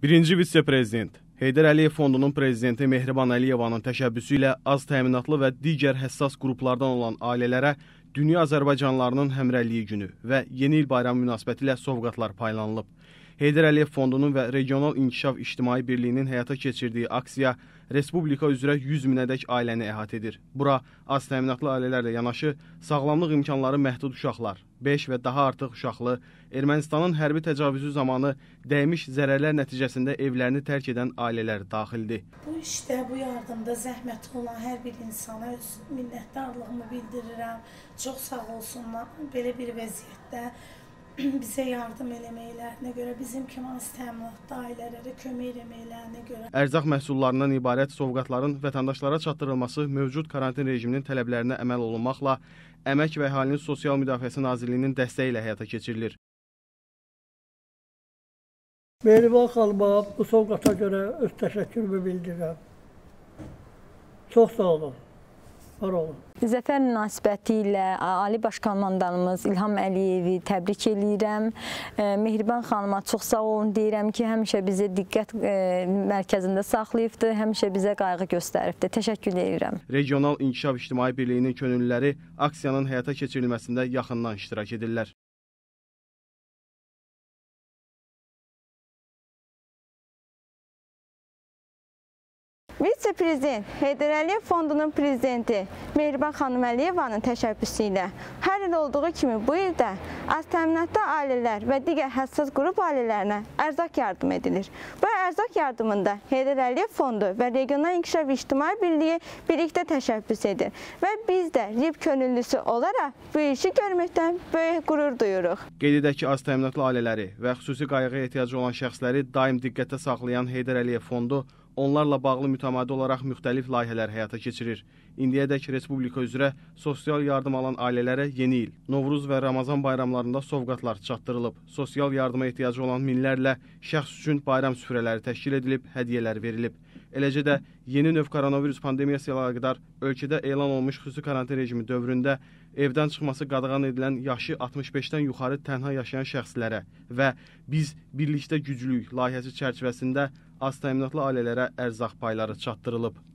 Birinci vitse-prezident Heydər Əliyev Fondunun prezidenti Mehriban Əliyevanın təşəbbüsü ilə az təminatlı və digər həssas qruplardan olan ailələrə Dünya Azərbaycanlılarının Həmrəyliyi günü və Yeni il bayramı münasibətilə sovqatlar paylanılıb. Heydər Əliyev Fondunun və Regional İnkişaf İctimai Birliyinin həyata keçirdiyi aksiya Respublika üzrə 100 minədək ailəni əhatə edir. Bura az təminatlı ailələrlə yanaşı sağlamlıq imkanları məhdud uşaqlar, 5 və daha artıq uşaqlı, Ermənistanın hərbi təcavüzü zamanı dəymiş zərərlər nəticəsində evlərini tərk edən ailələr daxildir. Bu işdə, bu yardımda zəhməti olan hər bir insana öz minnətdarlığımı bildirirəm. Çox sağ olsunlar belə bir vəziyyətdə bizə yardım eləməklərinə görə, bizim kimi az təminatlı ailələrə kömək eləməklərinə görə. Ərzaq məhsullarından ibarət sovqatların vətəndaşlara çatdırılması mövcud karantin rejiminin tələblərinə əməl olunmaqla Əmək və Əhalinin Sosial Müdafiəsi Nazirliyinin dəstəyi ilə həyata keçirilir. Mehriban xanıma bu sovqata görə öz təşəkkürümü bildirirəm. Çox sağ olun. Var olun. Zəfər münasibəti ilə Ali Baş Komandanımız İlham Əliyevi təbrik edirəm. Mehriban xanıma çox sağ olun deyirəm ki, həmişə bizi diqqət mərkəzində saxlayıbdır, həmişə bizə qayğı göstəribdir. Təşəkkür edirəm. Regional İnkişaf İctimai Birliyinin könüllüləri aksiyanın həyata keçirilməsində yaxından iştirak edirlər. Vitse-prezident Heydər Əliyev Fondunun prezidenti Mehriban xanım Əliyevanın təşəbbüsü ilə hər il olduğu kimi bu ildə az təminatlı ailələr və digər həssas qrup ailələrinə ərzaq yardım edilir. Bu ərzaq yardımında Heydər Əliyev Fondu və Regional İnkişaf İctimai Birliyi birlikdə təşəbbüs edir və biz də RİB könüllüsü olaraq bu işi görməkdən böyük qürur duyuruq. Qeyd edək ki, az təminatlı ailələri və xüsusi qayğıya ehtiyacı olan şəxsləri daim diqqətdə saxlayan Heydər Əliyev Fondu onlarla bağlı mütəmadi olaraq müxtəlif layihələr həyata keçirir. İndiyədək Respublika üzrə sosial yardım alan ailələrə Yeni il, Novruz və Ramazan bayramlarında sovqatlar çatdırılıb. Sosial yardıma ehtiyacı olan minlərlə şəxs üçün bayram süfrələri təşkil edilib, hədiyyələr verilib. Eləcə də yeni növ koronavirus pandemiyası ilə əlaqədar ölkədə elan olunmuş xüsusi karantin rejimi dövründə evdən çıxması qadağan edilən yaşı 65-dən yuxarı tənha yaşayan şəxslərə və Biz Birlikdə Güclüyük layihəsi çərçivəsində az təminatlı ailələrə ərzaq payları çatdırılıb.